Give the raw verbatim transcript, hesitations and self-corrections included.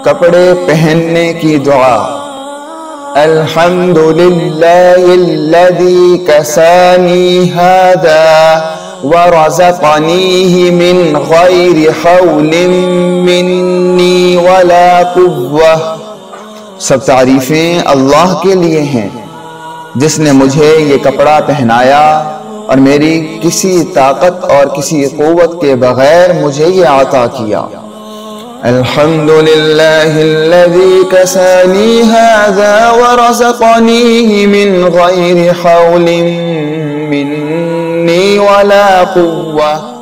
कपड़े पहनने की दुआ। अल्हम्दुलिल्लाहिल्लज़ी कसानी हादा व रज़क़नीहि मिन गैरि हौलिन मिन्नी वला कुव्वा। सब तारीफें अल्लाह के लिए हैं जिसने मुझे ये कपड़ा पहनाया और मेरी किसी ताकत और किसी क़ुव्वत के बगैर मुझे ये अता किया। अल्हम्दुलिल्लाहिल्लज़ी कसानी हाज़ा व रज़क़नीहि मिन गैरि हौलिन मिन्नी वला कुव्वा।